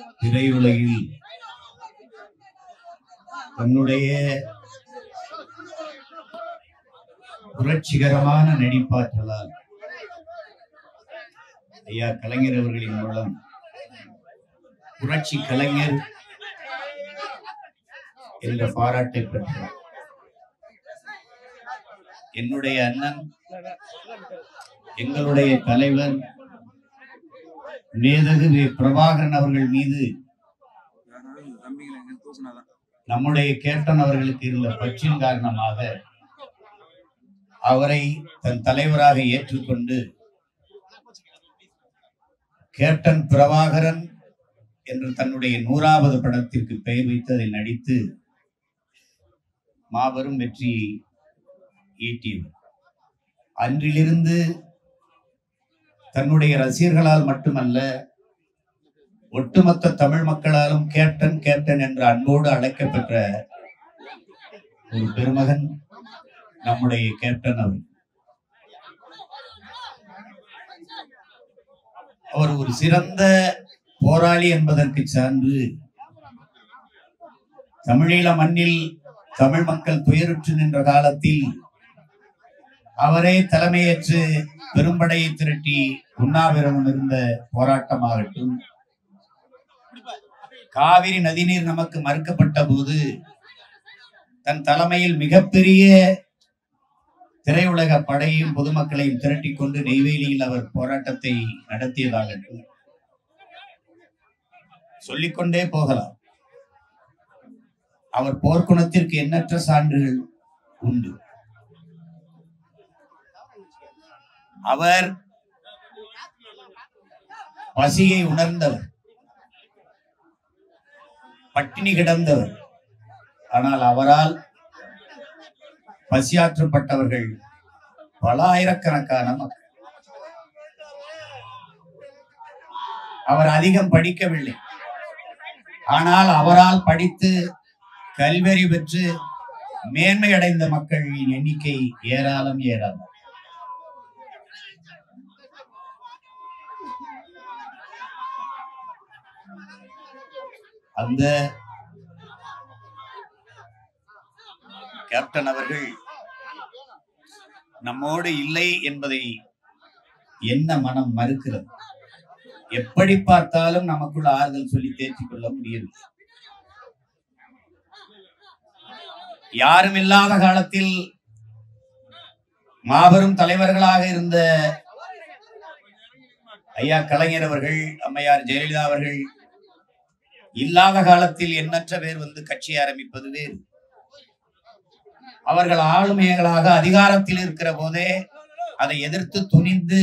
திரையுலகில் தன்னுடைய புரட்சிகரமான நடிப்பாற்றலால் ஐயா கலைஞர் அவர்களின் மூலம் புரட்சி கலைஞர் என்ற பாராட்டை பெற்றார். என்னுடைய அண்ணன், எங்களுடைய தலைவர் மேதகு பிரபாகரன் அவர்கள் மீது நம்முடைய கேப்டன் அவர்களுக்கு இருந்த பற்றின் காரணமாக அவரை தன் தலைவராக ஏற்றுக்கொண்டு கேப்டன் பிரபாகரன் என்று தன்னுடைய 100வது படத்திற்கு பெயர் வைத்து அதை நடித்து மாபெரும் வெற்றியை ஈட்டியவர். அன்றிலிருந்து தன்னுடைய ரசிகர்களால் மட்டுமல்ல, ஒட்டுமொத்த தமிழ் மக்களாலும் கேப்டன் கேப்டன் என்ற அன்போடு அழைக்கப்பெற்ற ஒரு பெருமகன் நம்முடைய கேப்டன் அவர். அவர் ஒரு சிறந்த போராளி என்பதற்கு சான்று தமிழீழ மண்ணில் தமிழ் மக்கள் துயருற்று நின்ற காலத்தில் அவரே தலைமையேற்று பெரும்படையை திரட்டி உண்ணாவிரதம் இருந்த போராட்டமாகட்டும், காவிரி நதிநீர் நமக்கு மறுக்கப்பட்ட போது தன் தலைமையில் மிகப்பெரிய திரையுலக படையும் பொதுமக்களையும் திரட்டி கொண்டு நெய்வேலியில் அவர் போராட்டத்தை நடத்தியதாகட்டும், சொல்லிக்கொண்டே போகலாம். அவர் போர்க்குணத்திற்கு எண்ணற்ற சான்றுகள் உண்டு. அவர் பசியை உணர்ந்தவர், பட்டினி கிடந்தவர். ஆனால் அவரால் பசியாற்றப்பட்டவர்கள் பல ஆயிரக்கணக்கான மக்கள். அவர் அதிகம் படிக்கவில்லை, ஆனால் அவரால் படித்து கல்வியறி பெற்று மேன்மை அடைந்த மக்களின் எண்ணிக்கை ஏராளம் ஏராளம். அந்த கேப்டன் அவர்கள் நம்மோடு இல்லை என்பதை என்ன மனம் மறுக்கிறது? எப்படி பார்த்தாலும் நமக்குள்ள ஆறுதல் சொல்லி தேற்றிக் கொள்ள முடியும். யாரும் இல்லாத காலத்தில் மாபெரும் தலைவர்களாக இருந்த ஐயா கலைஞர் அவர்கள், அம்மையார் ஜெயலலிதா அவர்கள் இல்லாத காலத்தில் எண்ணற்ற பேர் வந்து கட்சி ஆரம்பிப்பது வேறு. அவர்கள் ஆளுமைகளாக அதிகாரத்தில் இருக்கிற போதே அதை எதிர்த்து துணிந்து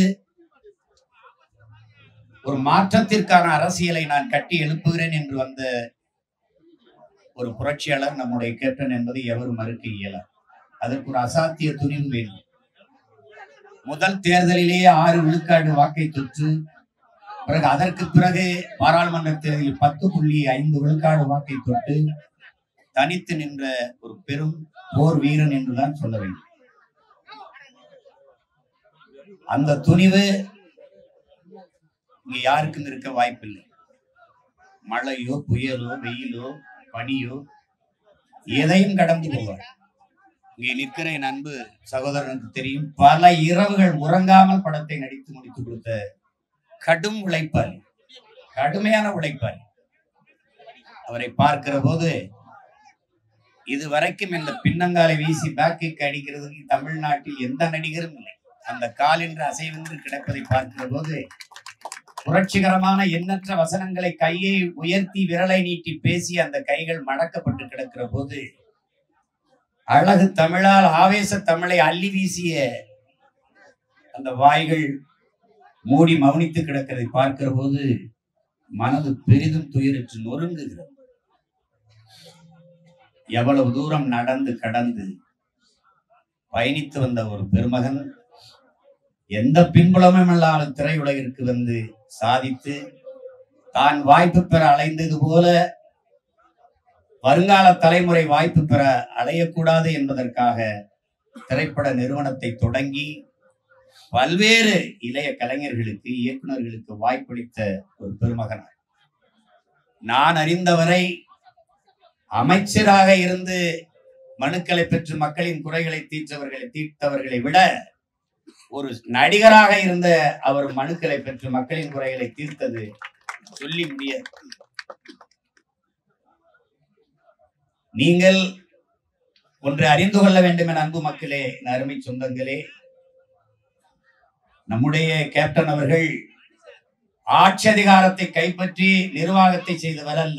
ஒரு மாற்றத்திற்கான அரசியலை நான் கட்டி எழுப்புகிறேன் என்று வந்த ஒரு புரட்சியாளர் நம்முடைய கேப்டன் என்பதை எவரும் மறுக்க இயலார். அதற்கு ஒரு அசாத்திய துணிவு வேண்டும். முதல் தேர்தலிலேயே 6 விழுக்காடு வாக்கை தொற்று, பிறகு அதற்கு பிறகு பாராளுமன்ற தேர்தலில் 10.5 விழுக்காடு வாக்கை தொட்டு தனித்து நின்ற ஒரு பெரும் போர் வீரன் என்றுதான் சொல்ல வேண்டும். அந்த துணிவு இங்க யாருக்கும் இருக்க வாய்ப்பில்லை. மழையோ புயலோ வெயிலோ பனியோ எதையும் கடந்து போவார். இங்கே நிற்கிற என் அன்பு சகோதரனுக்கு தெரியும், பல இரவுகள் உறங்காமல் படத்தை நடித்து முடித்து கொடுத்த கடும் உழைப்பாளி, கடுமையான உழைப்பாளி. அவரை பார்க்கிற போது இதுவரைக்கும் இந்த பின்னங்காலை வீசி பேக்கிக்கு அடிக்கிறதுக்கு தமிழ்நாட்டில் எந்த நடிகரும் இல்லை. அந்த கால் என்று அசைவென்று கிடப்பதை பார்க்கிற போது புரட்சிகரமான எண்ணற்ற வசனங்களை கையை உயர்த்தி விரலை நீட்டி பேசி அந்த கைகள் மடக்கப்பட்டு கிடக்கிற போது அழகு தமிழால் ஆவேச தமிழை அள்ளி வீசிய அந்த வாய்கள் மூடி மௌனித்து கிடக்கிறதை பார்க்கிற போது மனது பெரிதும் துயரற்று நொறுங்குகிறது. எவ்வளவு தூரம் நடந்து கடந்து பயணித்து வந்த ஒரு பெருமகன் எந்த பின்புலமும் இல்லாத திரையுலகிற்கு வந்து சாதித்து தான் வாய்ப்பு பெற அலைந்தது போல வருங்கால தலைமுறை வாய்ப்பு பெற அலையக்கூடாது என்பதற்காக திரைப்பட நிறுவனத்தை தொடங்கி பல்வேறு இளைய கலைஞர்களுக்கு, இயக்குநர்களுக்கு வாய்ப்பளித்த ஒரு பெருமகனார். நான் அறிந்தவரை அமைச்சராக இருந்து மனுக்களை பெற்று மக்களின் குறைகளை தீர்த்தவர்களை விட ஒரு நடிகராக இருந்த அவர் மனுக்களை பெற்று மக்களின் குறைகளை தீர்த்தது சொல்லி முடியாது. நீங்கள் ஒன்று அறிந்து கொள்ள வேண்டும் என அன்பு மக்களே, அருமை சொந்தங்களே, நம்முடைய கேப்டன் அவர்கள் ஆட்சி அதிகாரத்தை கைப்பற்றி நிர்வாகத்தை செய்தவர் அல்ல.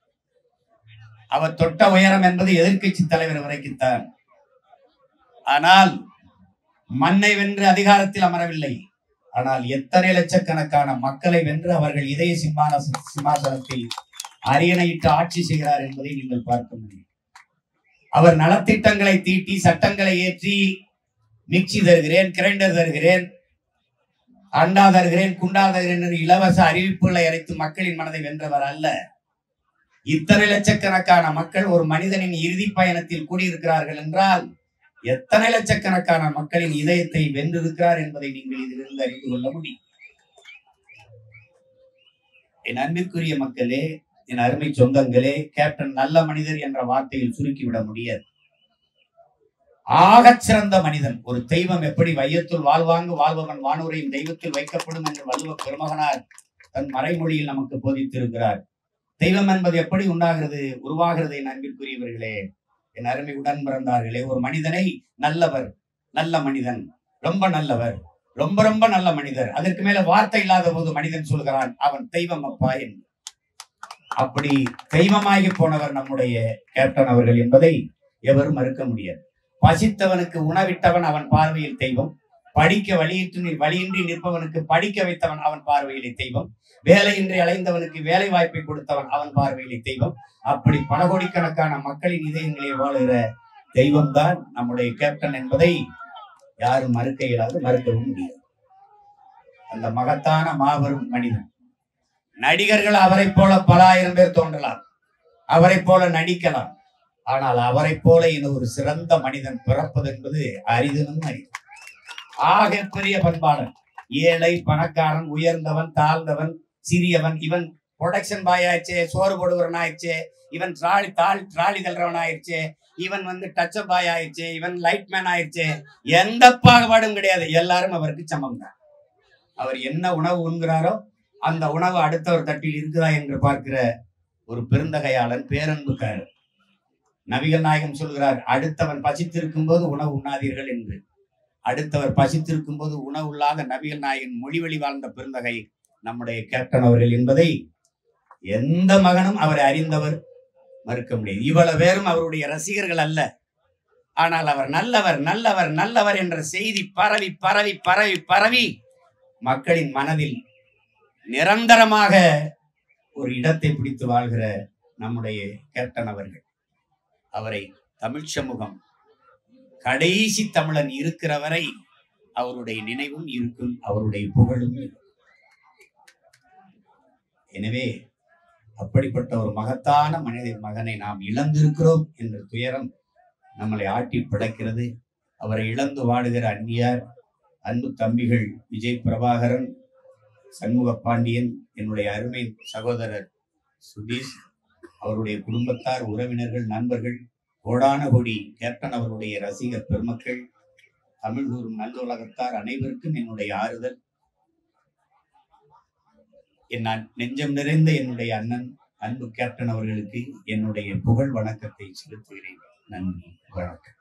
அவர் தொட்ட உயரம் என்பது எதிர்க்கட்சி தலைவர் வரைக்குத்தான். ஆனால் மண்ணை வென்று அதிகாரத்தில் அமரவில்லை. ஆனால் எத்தனை லட்சக்கணக்கான மக்களை வென்று அவர்கள் இதய சிம்மாசனத்தில் அரியணையிட்டு ஆட்சி செய்கிறார் என்பதை நீங்கள் பார்க்க முடியும். அவர் நலத்திட்டங்களை தீட்டி, சட்டங்களை ஏற்றி, மிக்சி தருகிறேன், கிரைண்டர் தருகிறேன், அண்டா தருகிறேன், குண்டா தருகிறேன் என்று இலவச அறிவிப்புகளை அரைத்து மக்களின் மனதை வென்றவர் அல்ல. இத்தனை லட்சக்கணக்கான மக்கள் ஒரு மனிதனின் இறுதி பயணத்தில் கூடியிருக்கிறார்கள் என்றால் எத்தனை லட்சக்கணக்கான மக்களின் இதயத்தை வென்றிருக்கிறார் என்பதை நீங்கள் இதிலிருந்து அறிந்து கொள்ள முடியும். என் அன்பிற்குரிய மக்களே, என் அருமை சொந்தங்களே, கேப்டன் நல்ல மனிதர் என்ற வார்த்தையில் சுருக்கிவிட முடியாது. ஆகச் சிறந்த மனிதன். ஒரு தெய்வம் எப்படி வையத்துள் வாழ்வாங்கு வாழ்பவன் வானூரையும் தெய்வத்தில் வைக்கப்படும் என்று வள்ளுவ பெருமகனார் தன் மறைமொழியில் நமக்கு போதித்திருக்கிறார். தெய்வம் என்பது எப்படி உண்டாகிறது, உருவாகிறது? என் அன்பிற்குரியவர்களே, என் அருமை உடன் பிறந்தார்களே, ஒரு மனிதனை நல்லவர், நல்ல மனிதன், ரொம்ப நல்லவர், ரொம்ப ரொம்ப நல்ல மனிதர், அதற்கு மேல வார்த்தை இல்லாத போது மனிதன் சொல்கிறான் அவன் தெய்வம் அப்பா என்று. அப்படி தெய்வமாகி போனவர் நம்முடைய கேப்டன் அவர்கள் என்பதை எவரும் மறுக்க முடியாது. பசித்தவனுக்கு உணவிட்டவன் அவன் பார்வையில் தெய்வம், படிக்க வழியின்றி நிற்பவனுக்கு படிக்க வைத்தவன் அவன் பார்வையிலே தெய்வம், வேலையின்றி அலைந்தவனுக்கு வேலை வாய்ப்பை கொடுத்தவன் அவன் பார்வையிலே தெய்வம். அப்படி பல கோடிக்கணக்கான மக்களின் இதயங்களே வாழுகிற தெய்வம் தான் நம்முடைய கேப்டன் என்பதை யாரும் மறுக்க இயலாது, மறுக்கவும் முடியாது. அந்த மகத்தான மாபெரும் மனிதன். நடிகர்கள் அவரை போல பல ஆயிரம் பேர் தோன்றலாம், அவரை போல நடிக்கலாம். ஆனால் அவரை போல இன்னும் ஒரு சிறந்த மனிதன் பிறப்பது என்பது அரிதனும் அரிது. ஆக பெரிய பண்பாளன், ஏழை பணக்காரன், உயர்ந்தவன் தாழ்ந்தவன், சிறியவன், இவன் ப்ரொடக்ஷன் பாய் ஆயிடுச்சு, சோறு போடுவரன் ஆயிடுச்சு, இவன் ட்ராலி தள்ளுறவன் ஆயிடுச்சு, இவன் டச்சப் பாய் ஆயிடுச்சு, இவன் லைட் மேன் ஆயிடுச்சு, எந்த பாகுபாடும் கிடையாது. எல்லாரும் அவருக்கு சமம் தான். அவர் என்ன உணவு உண்கிறாரோ அந்த உணவு அடுத்தவர் தட்டில் இருக்குதா என்று பார்க்கிற ஒரு பெருந்தகையாளன், பேரன்புக்காரர். நபிகள் நாயகம் சொல்கிறார், அடுத்தவன் பசித்திருக்கும் போது உணவு உண்ணாதீர்கள் என்று. அடுத்தவர் பசித்திருக்கும் போது உணவு இல்லாத நபிகள் நாயகன் மொழி வழி வாழ்ந்த பெருந்தகை நம்முடைய கேப்டன் அவர்கள் என்பதை எந்த மகனும் அவரை அறிந்தவர் மறுக்க முடியாது. இவ்வளவு பேரும் அவருடைய ரசிகர்கள் அல்ல. ஆனால் அவர் நல்லவர் நல்லவர் நல்லவர் என்ற செய்தி பரவி பரவி பரவி பரவி மக்களின் மனதில் நிரந்தரமாக ஒரு இடத்தை பிடித்து வாழ்கிற நம்முடைய கேப்டன் அவர்கள். அவரை தமிழ் சமூகம் கடைசி தமிழன் இருக்கிற வரை அவருடைய நினைவும் இருக்கும், அவருடைய புகழும் இருக்கும். எனவே அப்படிப்பட்ட ஒரு மகத்தான மகனை நாம் இழந்திருக்கிறோம் என்ற துயரம் நம்மளை ஆட்டி படைக்கிறது. அவரை இழந்து வாடுகிற அந்நியார், அன்பு தம்பிகள் விஜய் பிரபாகரன், சண்முக பாண்டியன், என்னுடைய அருமை சகோதரர் சுதீஷ், அவருடைய குடும்பத்தார், உறவினர்கள், நண்பர்கள், கோடான கோடி கேப்டன் அவருடைய ரசிகர் பெருமக்கள், தமிழ் கூறும் நல்லுலகத்தார் அனைவருக்கும் என்னுடைய ஆறுதல். என் நெஞ்சம் நிறைந்த என்னுடைய அண்ணன் அன்பு கேப்டன் அவர்களுக்கு என்னுடைய புகழ் வணக்கத்தை செலுத்துகிறேன். நன்றி, வணக்கம்.